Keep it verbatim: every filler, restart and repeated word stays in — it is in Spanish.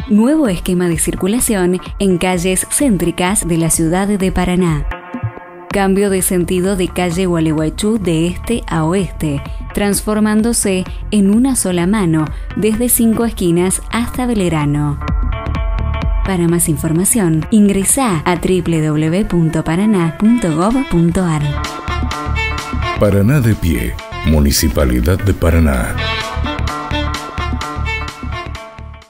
Nuevo esquema de circulación en calles céntricas de la ciudad de Paraná. Cambio de sentido de calle Gualeguaychú de este a oeste, transformándose en una sola mano desde Cinco Esquinas hasta Belgrano. Para más información, ingresá a doble u doble u doble u punto paraná punto gov punto ar. Paraná de Pie, Municipalidad de Paraná.